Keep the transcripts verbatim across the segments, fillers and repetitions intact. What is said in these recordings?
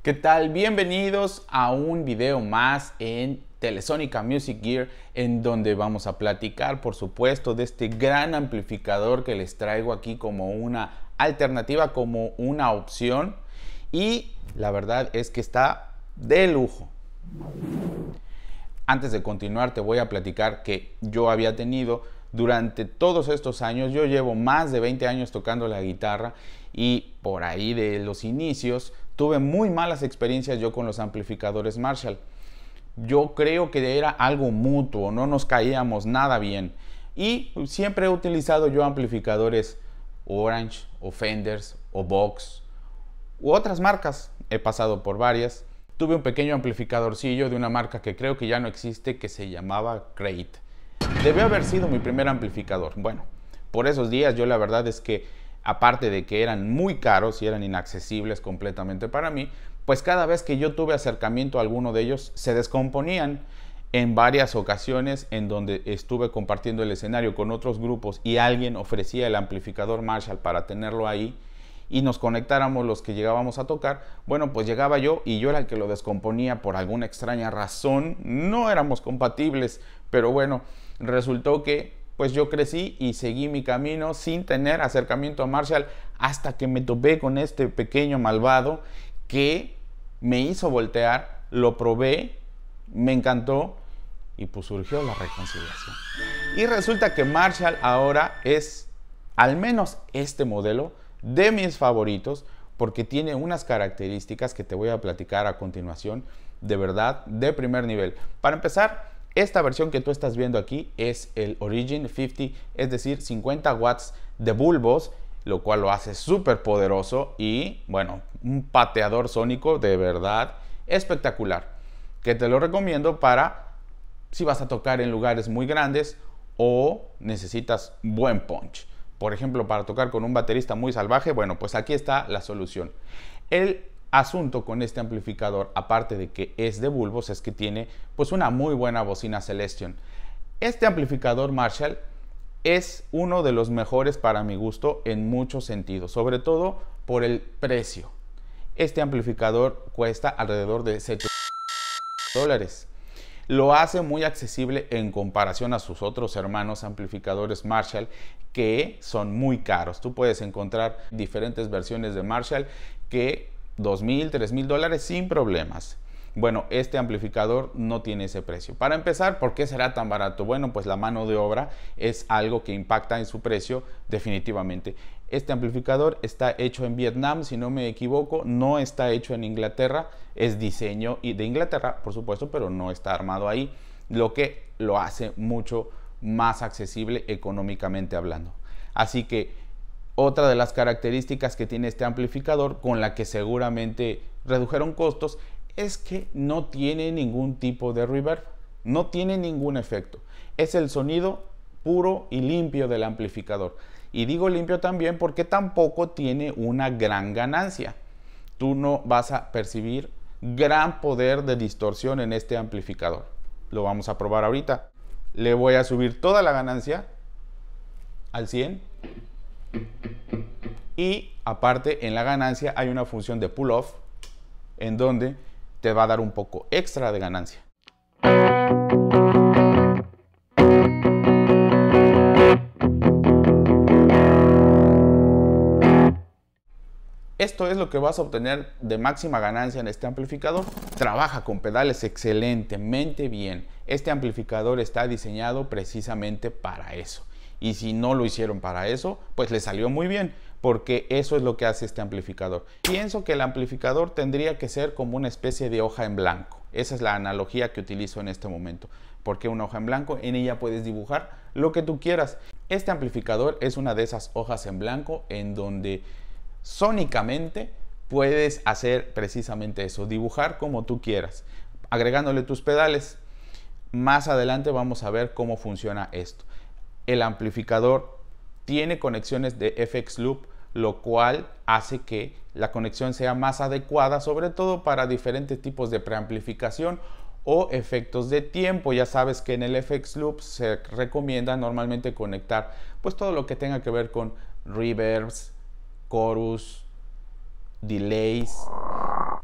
¿Qué tal? Bienvenidos a un video más en Telesonica Music Gear, en donde vamos a platicar, por supuesto, de este gran amplificador que les traigo aquí como una alternativa, como una opción. Y la verdad es que está de lujo. Antes de continuar, te voy a platicar que yo había tenido durante todos estos años, yo llevo más de veinte años tocando la guitarra y por ahí de los inicios tuve muy malas experiencias yo con los amplificadores Marshall. Yo creo que era algo mutuo, no nos caíamos nada bien. Y siempre he utilizado yo amplificadores Orange, o Fenders, o Vox, u otras marcas. He pasado por varias. Tuve un pequeño amplificadorcillo de una marca que creo que ya no existe, que se llamaba Crate. Debió haber sido mi primer amplificador. Bueno, por esos días yo la verdad es que, aparte de que eran muy caros y eran inaccesibles completamente para mí, pues cada vez que yo tuve acercamiento a alguno de ellos se descomponían. En varias ocasiones en donde estuve compartiendo el escenario con otros grupos y alguien ofrecía el amplificador Marshall para tenerlo ahí y nos conectáramos los que llegábamos a tocar, bueno, pues llegaba yo y yo era el que lo descomponía por alguna extraña razón. No éramos compatibles, pero bueno, resultó que pues yo crecí y seguí mi camino sin tener acercamiento a Marshall hasta que me topé con este pequeño malvado que me hizo voltear, lo probé, me encantó y pues surgió la reconciliación. Y resulta que Marshall ahora es, al menos este modelo, de mis favoritos porque tiene unas características que te voy a platicar a continuación, de verdad, de primer nivel. Para empezar, esta versión que tú estás viendo aquí es el Origin cincuenta, es decir, cincuenta watts de bulbos, lo cual lo hace súper poderoso y, bueno, un pateador sónico de verdad espectacular, que te lo recomiendo para si vas a tocar en lugares muy grandes o necesitas buen punch. Por ejemplo, para tocar con un baterista muy salvaje, bueno, pues aquí está la solución. El asunto con este amplificador, aparte de que es de bulbos, es que tiene pues una muy buena bocina Celestion. Este amplificador Marshall es uno de los mejores para mi gusto en muchos sentidos, sobre todo por el precio. Este amplificador cuesta alrededor de setenta dólares. Lo hace muy accesible en comparación a sus otros hermanos amplificadores Marshall, que son muy caros. Tú puedes encontrar diferentes versiones de Marshall que dos mil, tres mil dólares sin problemas. Bueno, este amplificador no tiene ese precio. Para empezar, ¿por qué será tan barato? Bueno, pues la mano de obra es algo que impacta en su precio definitivamente. Este amplificador está hecho en Vietnam, si no me equivoco, no está hecho en Inglaterra. Es diseño de Inglaterra, por supuesto, pero no está armado ahí, lo que lo hace mucho más accesible económicamente hablando. Así que otra de las características que tiene este amplificador, con la que seguramente redujeron costos, es que no tiene ningún tipo de reverb, no tiene ningún efecto. Es el sonido puro y limpio del amplificador. Y digo limpio también porque tampoco tiene una gran ganancia. Tú no vas a percibir gran poder de distorsión en este amplificador. Lo vamos a probar ahorita. Le voy a subir toda la ganancia al cien. Y aparte, en la ganancia hay una función de pull off en donde te va a dar un poco extra de ganancia. Esto es lo que vas a obtener de máxima ganancia en este amplificador. Trabaja con pedales excelentemente bien. Este amplificador está diseñado precisamente para eso. Y si no lo hicieron para eso, pues le salió muy bien, porque eso es lo que hace este amplificador. Pienso que el amplificador tendría que ser como una especie de hoja en blanco. Esa es la analogía que utilizo en este momento. Porque una hoja en blanco, en ella puedes dibujar lo que tú quieras. Este amplificador es una de esas hojas en blanco en donde sónicamente puedes hacer precisamente eso, dibujar como tú quieras, agregándole tus pedales. Más adelante vamos a ver cómo funciona esto. El amplificador tiene conexiones de F X Loop, lo cual hace que la conexión sea más adecuada, sobre todo para diferentes tipos de preamplificación o efectos de tiempo. Ya sabes que en el F X Loop se recomienda normalmente conectar pues todo lo que tenga que ver con reverbs, chorus, delays,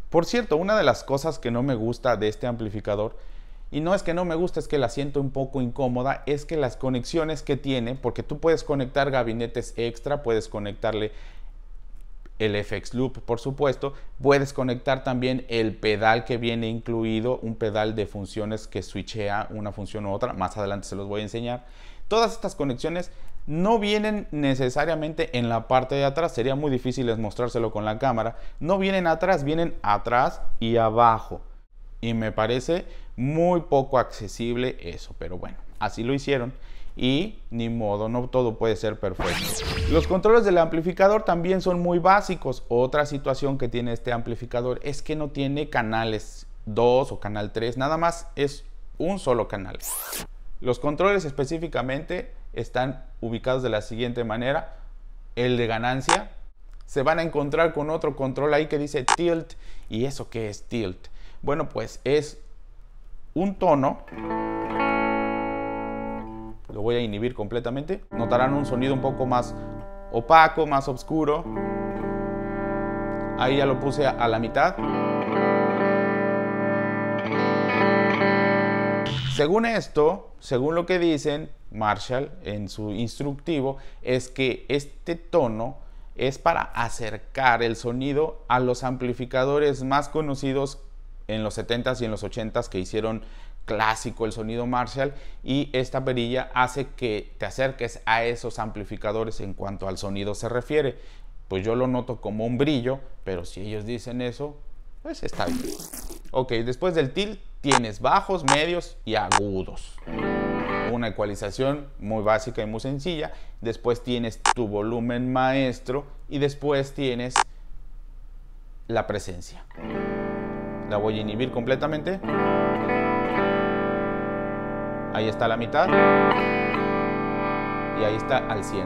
Por cierto, una de las cosas que no me gusta de este amplificador, y no es que no me gusta, es que la siento un poco incómoda, es que las conexiones que tiene, porque tú puedes conectar gabinetes extra, puedes conectarle el F X Loop, por supuesto, puedes conectar también el pedal que viene incluido, un pedal de funciones que switchea una función u otra, más adelante se los voy a enseñar. Todas estas conexiones no vienen necesariamente en la parte de atrás, sería muy difícil mostrárselo con la cámara, no vienen atrás, vienen atrás y abajo. Y me parece muy poco accesible eso, pero bueno, así lo hicieron y ni modo, no todo puede ser perfecto. Los controles del amplificador también son muy básicos. Otra situación que tiene este amplificador es que no tiene canales dos o canal tres, nada más es un solo canal. Los controles específicamente están ubicados de la siguiente manera. El de ganancia, se van a encontrar con otro control ahí que dice tilt. ¿Y eso qué es tilt? Bueno, pues es un tono. Lo voy a inhibir completamente. Notarán un sonido un poco más opaco, más oscuro. Ahí ya lo puse a la mitad. Según esto, según lo que dicen Marshall en su instructivo, es que este tono es para acercar el sonido a los amplificadores más conocidos en los setentas y en los ochentas que hicieron clásico el sonido Marshall, y esta perilla hace que te acerques a esos amplificadores en cuanto al sonido se refiere. Pues yo lo noto como un brillo, pero si ellos dicen eso, pues está bien. Ok, después del tilt tienes bajos, medios y agudos. Una ecualización muy básica y muy sencilla. Después tienes tu volumen maestro y después tienes la presencia. La voy a inhibir completamente. Ahí está la mitad. Y ahí está al cien.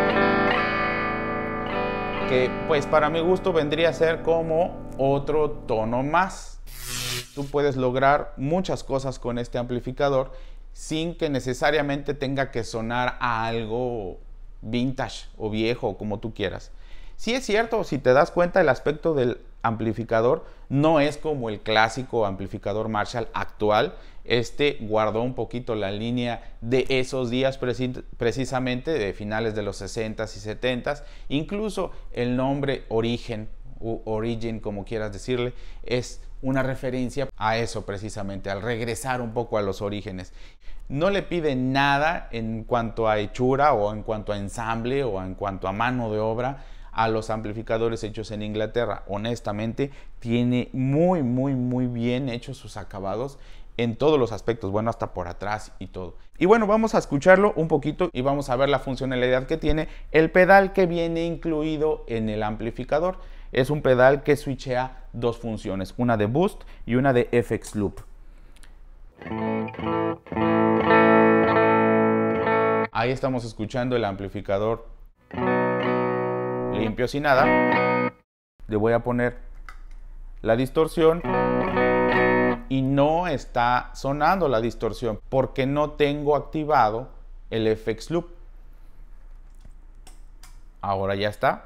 Que pues para mi gusto vendría a ser como otro tono más. Tú puedes lograr muchas cosas con este amplificador sin que necesariamente tenga que sonar a algo vintage o viejo, como tú quieras. Sí es cierto, si te das cuenta, el aspecto del amplificador no es como el clásico amplificador Marshall actual. Este guardó un poquito la línea de esos días precis precisamente de finales de los sesentas y setentas. Incluso el nombre Origen o Origin, como quieras decirle, es una referencia a eso precisamente, al regresar un poco a los orígenes. No le pide nada en cuanto a hechura o en cuanto a ensamble o en cuanto a mano de obra a los amplificadores hechos en Inglaterra. Honestamente, tiene muy, muy, muy bien hechos sus acabados en todos los aspectos, bueno, hasta por atrás y todo. Y bueno, vamos a escucharlo un poquito y vamos a ver la funcionalidad que tiene el pedal que viene incluido en el amplificador. Es un pedal que switchea dos funciones, una de boost y una de F X Loop. Ahí estamos escuchando el amplificador limpio, sin nada. Le voy a poner la distorsión y no está sonando la distorsión porque no tengo activado el F X Loop. Ahora ya está.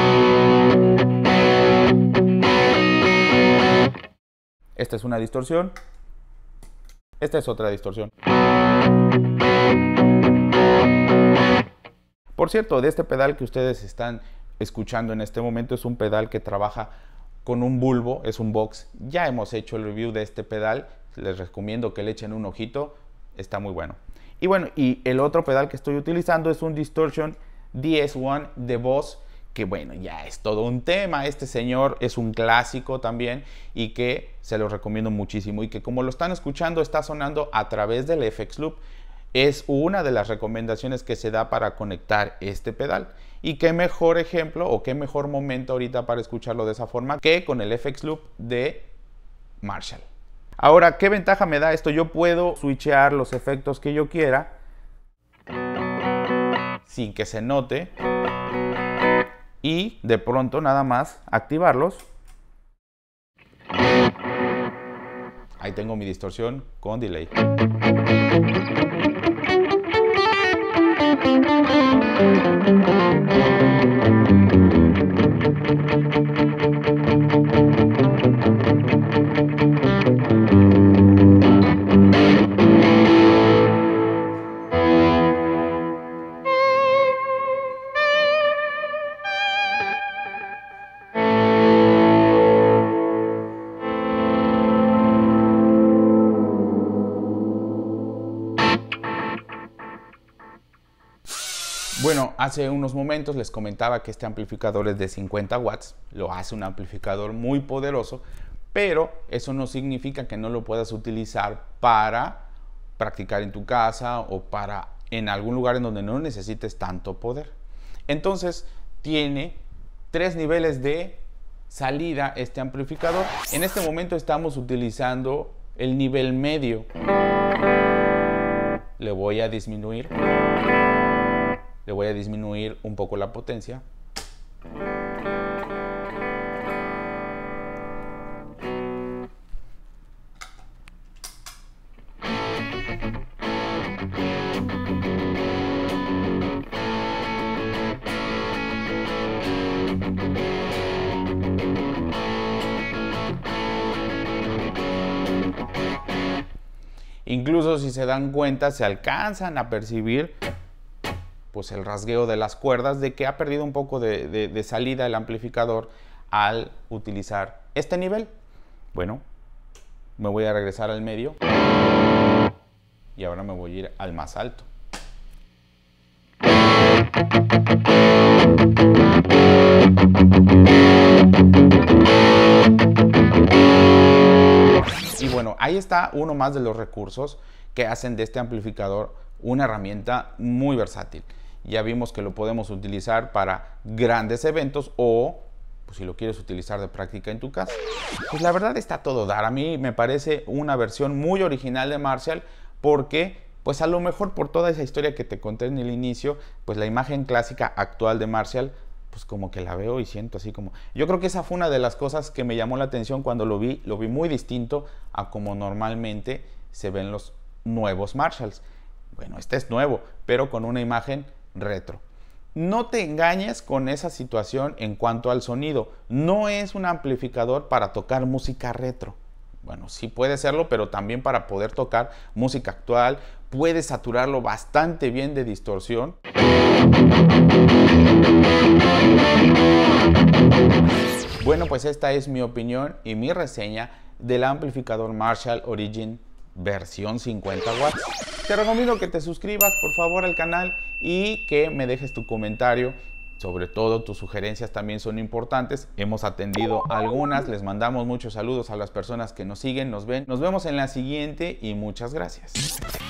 Esta es una distorsión. Esta es otra distorsión. Por cierto, de este pedal que ustedes están escuchando en este momento, es un pedal que trabaja con un bulbo, es un box. Ya hemos hecho el review de este pedal, les recomiendo que le echen un ojito, está muy bueno. Y bueno, y el otro pedal que estoy utilizando es un Distortion D S uno de Boss, que bueno, ya es todo un tema. Este señor es un clásico también y que se los recomiendo muchísimo, y que como lo están escuchando está sonando a través del F X Loop. Es una de las recomendaciones que se da para conectar este pedal, y qué mejor ejemplo o qué mejor momento ahorita para escucharlo de esa forma que con el F X Loop de Marshall. Ahora, ¿qué ventaja me da esto? Yo puedo switchear los efectos que yo quiera sin que se note y de pronto nada más activarlos. Ahí tengo mi distorsión con delay. Bueno, hace unos momentos les comentaba que este amplificador es de cincuenta watts, lo hace un amplificador muy poderoso, pero eso no significa que no lo puedas utilizar para practicar en tu casa o para en algún lugar en donde no necesites tanto poder. Entonces tiene tres niveles de salida este amplificador. En este momento estamos utilizando el nivel medio. Le voy a disminuir. Le voy a disminuir un poco la potencia. Incluso si se dan cuenta, se alcanzan a percibir pues el rasgueo de las cuerdas, de que ha perdido un poco de, de, de salida el amplificador al utilizar este nivel. Bueno, me voy a regresar al medio y ahora me voy a ir al más alto. Y bueno, ahí está uno más de los recursos que hacen de este amplificador una herramienta muy versátil. Ya vimos que lo podemos utilizar para grandes eventos o pues, si lo quieres utilizar de práctica en tu casa. Pues la verdad está todo dar. A mí me parece una versión muy original de Marshall porque pues a lo mejor por toda esa historia que te conté en el inicio, pues la imagen clásica actual de Marshall pues como que la veo y siento así como... Yo creo que esa fue una de las cosas que me llamó la atención cuando lo vi. Lo vi muy distinto a como normalmente se ven los nuevos Marshalls. Bueno, este es nuevo, pero con una imagen retro. No te engañes con esa situación en cuanto al sonido. No es un amplificador para tocar música retro. Bueno, sí puede serlo, pero también para poder tocar música actual. Puedes saturarlo bastante bien de distorsión. Bueno, pues esta es mi opinión y mi reseña del amplificador Marshall Origin versión cincuenta watts. Te recomiendo que te suscribas por favor al canal y que me dejes tu comentario. Sobre todo tus sugerencias también son importantes. Hemos atendido algunas. Les mandamos muchos saludos a las personas que nos siguen, nos ven. Nos vemos en la siguiente y muchas gracias.